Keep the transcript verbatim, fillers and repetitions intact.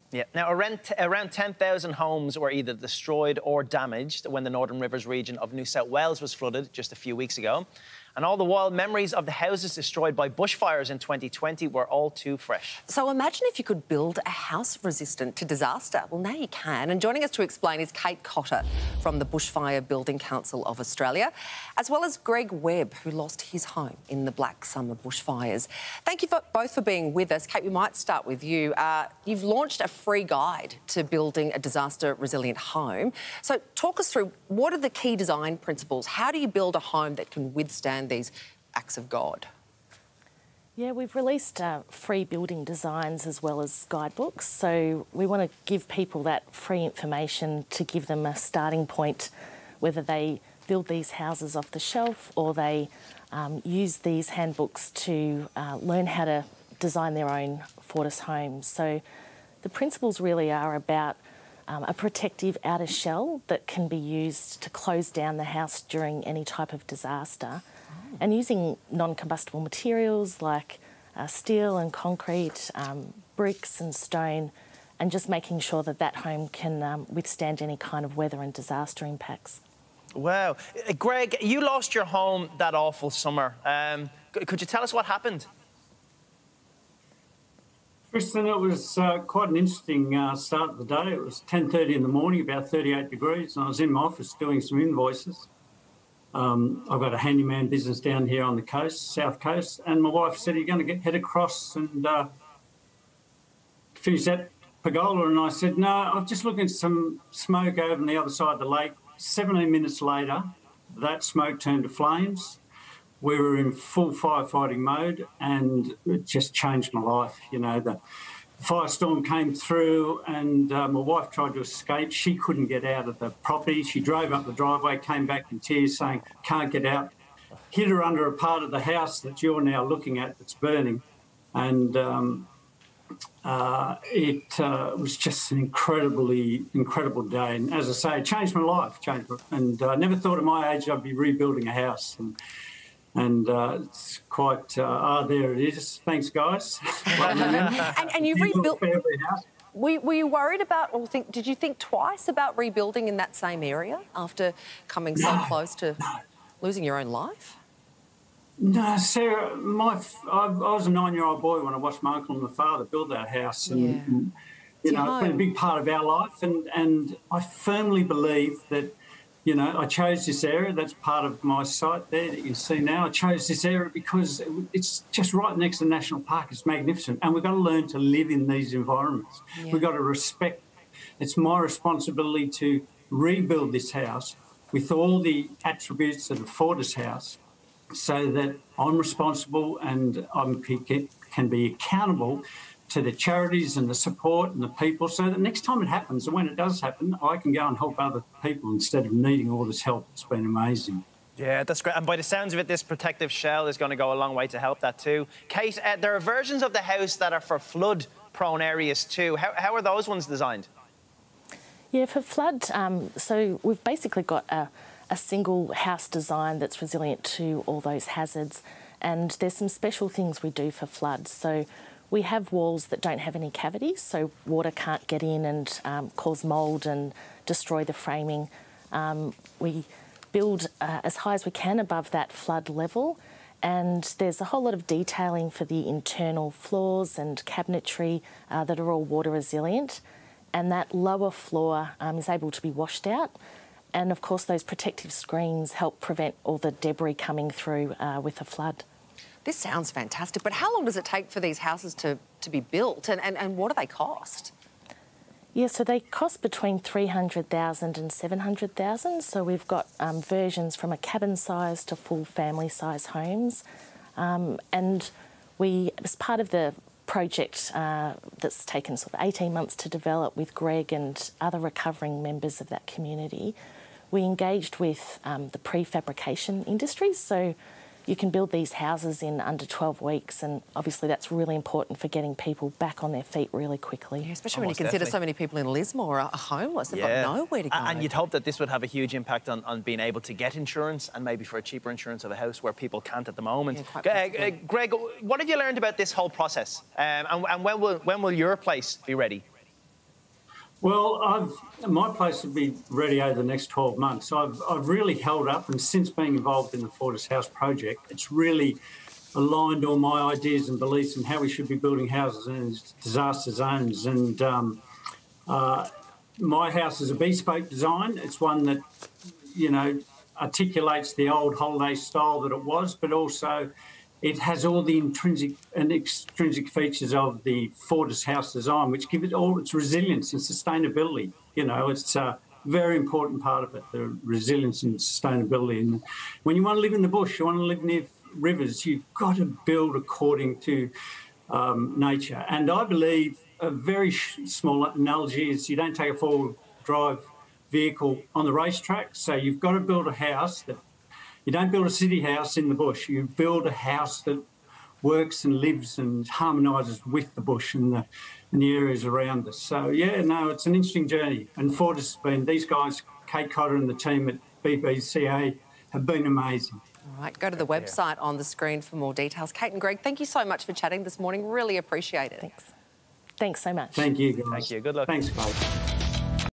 Yeah. Now, around, around ten thousand homes were either destroyed or damaged when the Northern Rivers region of New South Wales was flooded just a few weeks ago. And all the while, memories of the houses destroyed by bushfires in twenty twenty were all too fresh. So imagine if you could build a house resistant to disaster. Well, now you can. And joining us to explain is Kate Cotter from the Bushfire Building Council of Australia, as well as Greg Webb, who lost his home in the Black Summer bushfires. Thank you for, both for being with us. Kate, we might start with you. Uh, you've launched a free guide to building a disaster-resilient home. So talk us through, what are the key design principles? How do you build a home that can withstand these acts of God? Yeah, we've released uh, free building designs as well as guidebooks. So we want to give people that free information to give them a starting point, whether they build these houses off the shelf or they um, use these handbooks to uh, learn how to design their own Fortis homes. So the principles really are about um, a protective outer shell that can be used to close down the house during any type of disaster. And using non-combustible materials like uh, steel and concrete, um, bricks and stone, and just making sure that that home can um, withstand any kind of weather and disaster impacts. Wow. Uh, Greg, you lost your home that awful summer. Um, could you tell us what happened? Kristen, it was uh, quite an interesting uh, start of the day. It was ten thirty in the morning, about thirty-eight degrees, and I was in my office doing some invoices. Um, I've got a handyman business down here on the coast, south coast, and my wife said, "Are you going to get head across and uh, finish that pergola?" And I said, "No, I'm just looking at some smoke over on the other side of the lake." seventeen minutes later, that smoke turned to flames. We were in full firefighting mode, and it just changed my life. You know, the firestorm came through and uh, my wife tried to escape. She couldn't get out of the property. She drove up the driveway, came back in tears saying, "Can't get out." Hit her under a part of the house that you're now looking at that's burning. And um, uh, it uh, was just an incredibly, incredible day. And as I say, it changed my life. Changed my, and I uh, never thought at my age I'd be rebuilding a house. And, And uh, it's quite, uh, ah, there it is. Thanks, guys. and, and you rebuilt. Were, were you worried about, or think, did you think twice about rebuilding in that same area after coming so no, close to no. losing your own life? No, Sarah, my, I, I was a nine-year-old boy when I watched my uncle and my father build that house. And, yeah. and you know, it's been a big part of our life. And, and I firmly believe that, you know, I chose this area. That's part of my site there that you see now. I chose this area because it's just right next to the National Park. It's magnificent. And we've got to learn to live in these environments. Yeah. We've got to respect. It's my responsibility to rebuild this house with all the attributes of the Fortis house so that I'm responsible and I can be accountable to the charities and the support and the people, so that next time it happens, and when it does happen, I can go and help other people instead of needing all this help. It's been amazing. Yeah, that's great. And by the sounds of it, this protective shell is going to go a long way to help that too. Kate, uh, there are versions of the house that are for flood-prone areas too. How, how are those ones designed? Yeah, for flood, um, so we've basically got a, a single house design that's resilient to all those hazards, and there's some special things we do for floods. So we have walls that don't have any cavities, so water can't get in and um, cause mould and destroy the framing. Um, we build uh, as high as we can above that flood level, and there's a whole lot of detailing for the internal floors and cabinetry uh, that are all water resilient, and that lower floor um, is able to be washed out. And of course those protective screens help prevent all the debris coming through uh, with a flood. This sounds fantastic, but how long does it take for these houses to, to be built, and, and, and what do they cost? Yeah, so they cost between three hundred thousand dollars and seven hundred thousand dollars. So we've got um, versions from a cabin size to full family size homes. Um, and we, as part of the project uh, that's taken sort of eighteen months to develop with Greg and other recovering members of that community, we engaged with um, the prefabrication industry. So you can build these houses in under twelve weeks, and obviously that's really important for getting people back on their feet really quickly. Yeah, especially Almost when you consider definitely. so many people in Lismore are homeless. They've yeah. got nowhere to go. And you'd hope that this would have a huge impact on, on being able to get insurance, and maybe for a cheaper insurance of a house where people can't at the moment. Yeah, uh, uh, Greg, what have you learned about this whole process? Um, and and when, will, when will your place be ready? Well, I've, my place will be ready over the next twelve months. I've, I've really held up, and since being involved in the Fortis House project, it's really aligned all my ideas and beliefs in how we should be building houses in disaster zones. And um, uh, my house is a bespoke design. It's one that, you know, articulates the old holiday style that it was, but also it has all the intrinsic and extrinsic features of the Fortis House design, which give it all its resilience and sustainability. You know, it's a very important part of it, the resilience and sustainability. And when you want to live in the bush, you want to live near rivers, you've got to build according to um, nature. And I believe a very small analogy is you don't take a four-wheel drive vehicle on the racetrack, so you've got to build a house that you don't build a city house in the bush. You build a house that works and lives and harmonises with the bush and the, and the areas around us. So, yeah, no, it's an interesting journey. And Fortis has been, these guys, Kate Cotter and the team at B B C A, have been amazing. All right, go to the website on the screen for more details. Kate and Greg, thank you so much for chatting this morning. Really appreciate it. Thanks. Thanks so much. Thank you, guys. Thank you. Good luck. Thanks, guys.